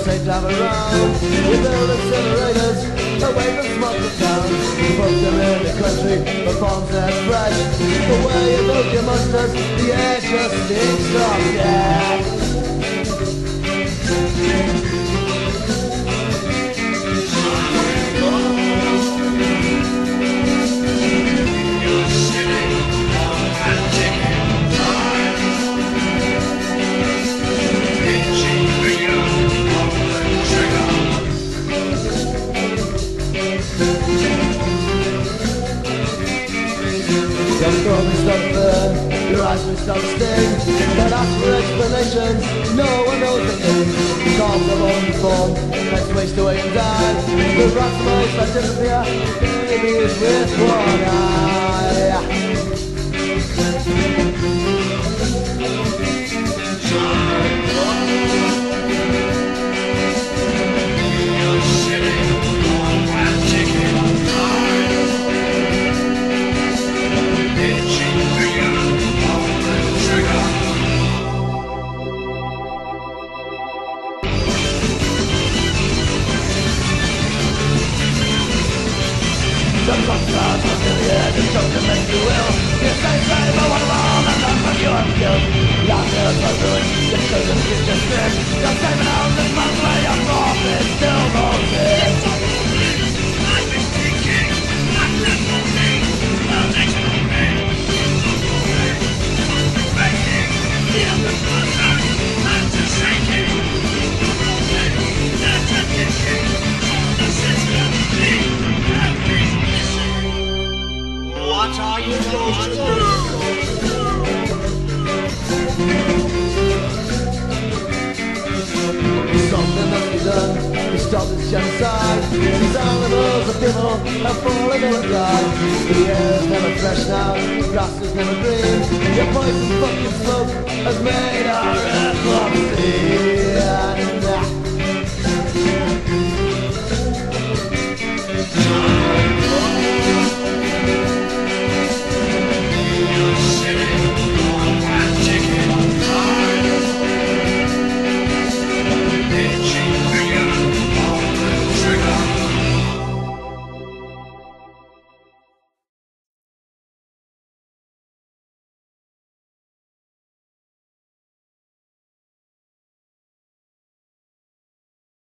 say drive around. We build incinerators away from smog from town. Put them in the country, the bombs are fresh. The way you build your monsters, the air just stinks of death. Don't throw me stuff there, your eyes will start to sting. Don't ask for explanations, no one knows the thing. Cause I'm unformed, let's waste away and die. The rats most that disappear, babies with one eye. The monsters are still here, the chosen make you will. You say slave, but one of all, and none but you have killed. Young girls are ruined, the children's future stripped. You're saving out this month where your profit still rolls in. I've been thinking, I'm not for me. Well, next to me. Begging, the other brother, I'm just shaking. That's a kissing, the sister, me, and me. What are you going to do? Something must be done to stop this genocide. These animals are people have fallen or died. The air's never fresh now, the grass is never green. Your poison fucking smoke has made our earth obscene.